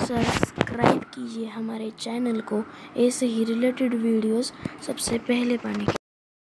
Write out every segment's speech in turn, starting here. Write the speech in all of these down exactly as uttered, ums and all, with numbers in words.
Subscribe कीजिए हमारे channel को ऐसे ही रिलेटेड वीडियोस सबसे पहले पाने के।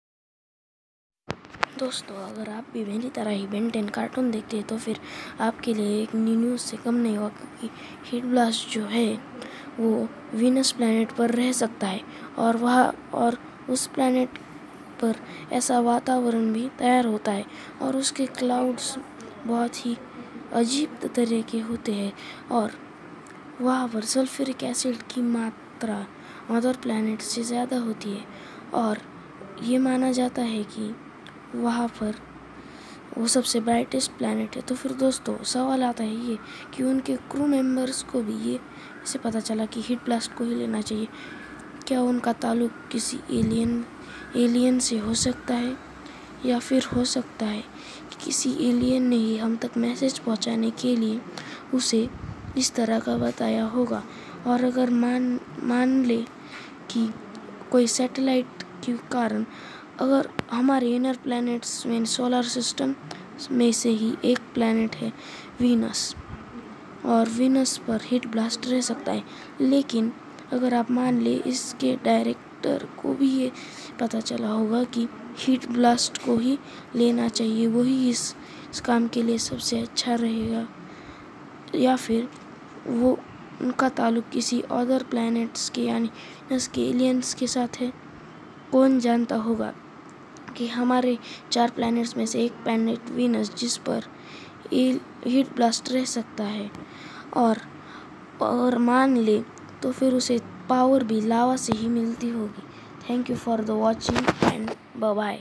दोस्तों, अगर आप भी मेरी तरह ही बेन टेन कार्टून देखते हैं तो फिर आपके लिए एक न्यूज़ से कम नहीं होगा, क्योंकि हीट ब्लास्ट जो है वो वीनस प्लैनेट पर रह सकता है और वह और उस प्लैनेट पर ऐसा वातावरण भी तैयार होता है और उसके क्लाउड्स बहुत ही अजीब तरह के होते हैं और वहाँ पर सल्फ्यूरिक एसिड की मात्रा अदर प्लैनेट से ज़्यादा होती है और ये माना जाता है कि वहाँ पर वो सबसे ब्राइटेस्ट प्लैनेट है। तो फिर दोस्तों, सवाल आता है ये कि उनके क्रू मेंबर्स को भी ये इसे पता चला कि हीट ब्लास्ट को ही लेना चाहिए। क्या उनका ताल्लुक किसी एलियन एलियन से हो सकता है, या फिर हो सकता है कि किसी एलियन ने ही हम तक मैसेज पहुंचाने के लिए उसे इस तरह का बताया होगा। और अगर मान मान ले कि कोई सैटेलाइट के कारण अगर हमारे इनर प्लैनेट्स में सोलर सिस्टम में से ही एक प्लैनेट है वीनस, और वीनस पर हीट ब्लास्ट रह सकता है, लेकिन अगर आप मान ले इसके डायरेक्टर को भी ये पता चला होगा कि हीट ब्लास्ट को ही लेना चाहिए, वही इस, इस काम के लिए सबसे अच्छा रहेगा, या फिर वो उनका ताल्लुक किसी अदर प्लैनेट्स के यानी इसके एलियंस के साथ है। कौन जानता होगा कि हमारे चार प्लैनेट्स में से एक प्लैनेट वीनस जिस पर हीट ब्लास्ट रह सकता है, और और मान ले तो फिर उसे पावर भी लावा से ही मिलती होगी। Thank you for the watching and bye bye.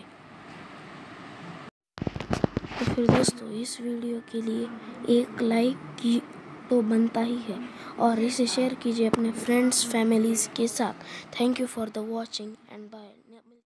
तो फिर दोस्तों, इस वीडियो के लिए एक लाइक की तो बनता ही है और इसे शेयर कीजिए अपने फ्रेंड्स फैमिलीज़ के साथ। Thank you for the watching and bye.